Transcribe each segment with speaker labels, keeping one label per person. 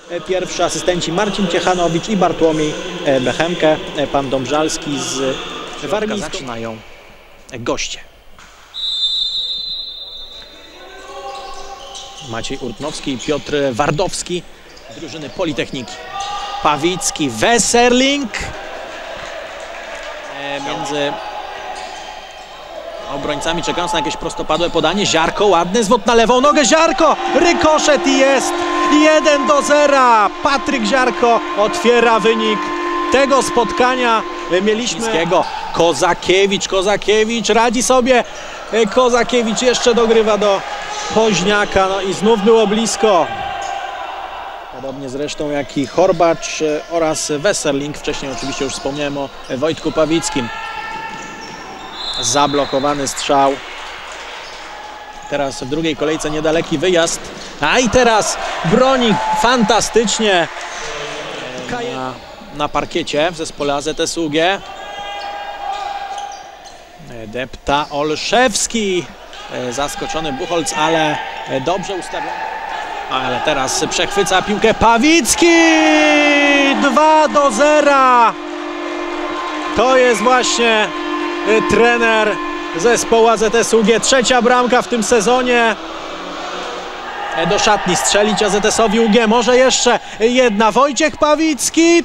Speaker 1: Pierwszy asystenci Marcin Ciechanowicz i Bartłomiej Bechemke. Pan Dąbrzalski z Warmińską. Zaczynają goście. Maciej Urtnowski i Piotr Wardowski z drużyny Politechniki. Pawicki, Weserling. Między obrońcami czekając na jakieś prostopadłe podanie. Ziarko, ładny zwód na lewą nogę. Ziarko, rykoszet i jest 1-0. Patryk Ziarko otwiera wynik tego spotkania. Mieliśmy Kozakiewicz radzi sobie. Kozakiewicz jeszcze dogrywa do Poźniaka, no i znów było blisko. Podobnie zresztą jak i Horbacz oraz Weserling. Wcześniej oczywiście już wspomniałem o Wojtku Pawickim. Zablokowany strzał. Teraz w drugiej kolejce niedaleki wyjazd. A i teraz broni fantastycznie na parkiecie w zespole AZS UG. Depta Olszewski. Zaskoczony Buchholz, ale dobrze ustawiony. Ale teraz przechwyca piłkę Pawicki. 2-0. To jest właśnie trener zespołu AZS UG. Trzecia bramka w tym sezonie. Do szatni strzelić AZS-owi UG. Może jeszcze jedna. Wojciech Pawicki.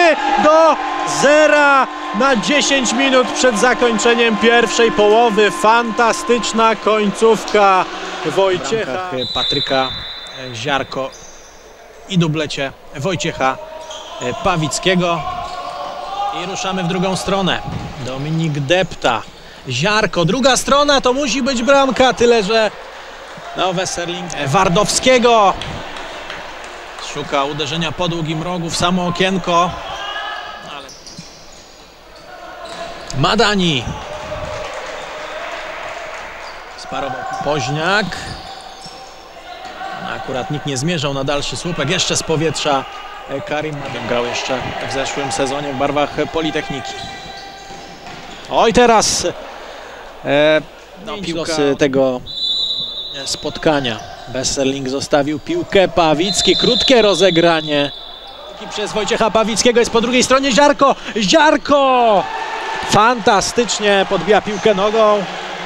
Speaker 1: 3-0 na 10 minut przed zakończeniem pierwszej połowy. Fantastyczna końcówka Wojciecha. Patryka Ziarko i dublecie Wojciecha Pawickiego. I ruszamy w drugą stronę. Dominik Depta. Ziarko. Druga strona to musi być bramka, tyle że no Weserling Wardowskiego. Szuka uderzenia po długim rogu w samo okienko. Ale... Madani. Sparował Poźniak. Akurat nikt nie zmierzał na dalszy słupek. Jeszcze z powietrza Karim Madani grał jeszcze w zeszłym sezonie w barwach Politechniki. Oj, teraz piłka tego spotkania. Weserling zostawił piłkę. Pawicki, krótkie rozegranie. Przez Wojciecha Pawickiego jest po drugiej stronie Ziarko. Ziarko! Fantastycznie podbija piłkę nogą.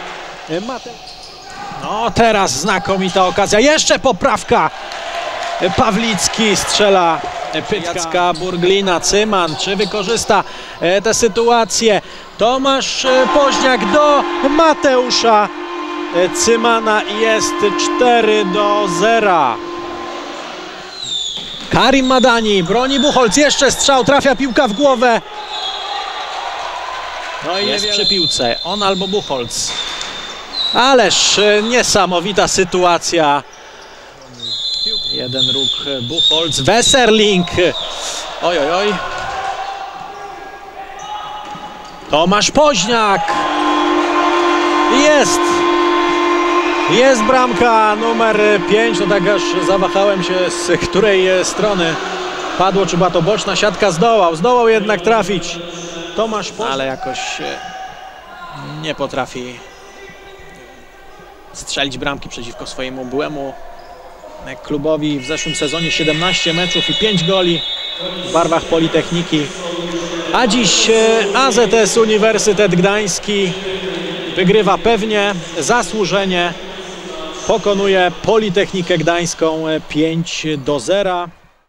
Speaker 1: No teraz znakomita okazja. Jeszcze poprawka. Pawlicki strzela. Jacka Burglina. Cyman czy wykorzysta tę sytuację? Tomasz Poźniak do Mateusza Cymana i jest 4-0. Karim Madani broni Buchholz. Jeszcze strzał. Trafia piłka w głowę. No i jest przy piłce. On albo Buchholz. Ależ niesamowita sytuacja. Jeden ruch Buchholz. Weserling. Oj, oj, oj. Tomasz Poźniak. Jest. Jest bramka numer 5. No tak aż zawahałem się, z której strony padło. Czy była to boczna siatka? Zdołał jednak trafić Tomasz Poźniak. Ale jakoś nie potrafi strzelić bramki przeciwko swojemu byłemu klubowi. W zeszłym sezonie 17 meczów i 5 goli w barwach Politechniki. A dziś AZS Uniwersytet Gdański wygrywa pewnie, zasłużenie. Pokonuje Politechnikę Gdańską 5-0.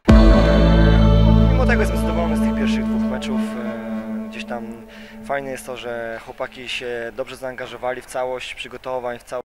Speaker 2: Mimo tego jestem zadowolony z tych pierwszych dwóch meczów. Gdzieś tam fajne jest to, że chłopaki się dobrze zaangażowali w całość przygotowań, w całość